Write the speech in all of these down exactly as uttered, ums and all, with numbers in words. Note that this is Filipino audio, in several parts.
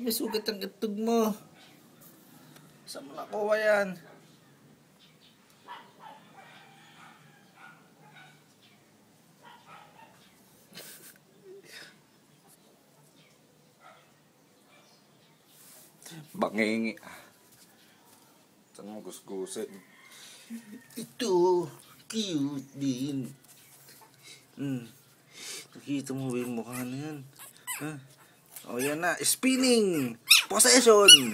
may sugat ang itog mo. Saan mo nakuha yan? Bangingi. Saan mo gusgusin? Ito, cute din. Hmm. Nakita mo ba yung mukha na yan? Ha? O yan na, spinning! Possession!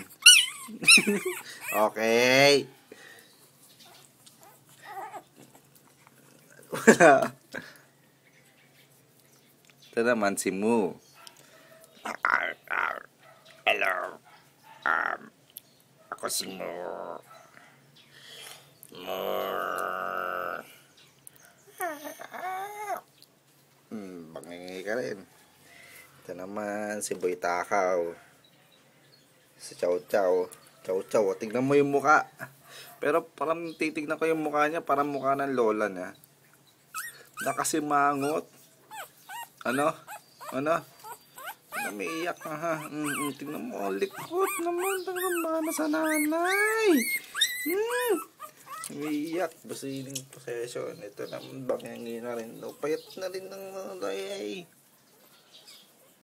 Okay. Ito naman si Moo. Hello. Um, ako si Moo. Moo. Hmm, bangingi ka rin. Ito naman si Boy Takaw. Si Chow Chow. Chow Chow, tignan mo yung muka. Pero parang titignan ko yung mukha niya, parang mukha ng lola niya. Nakasimangot. Ano? Ano? Umiiyak na ha. Mm, mm, tignan mo, likot naman. Talagang mama sa nanay. Mm. Umiiyak. Basiling possession. Ito naman, bangingi na rin. No, payat na rin ng nanay.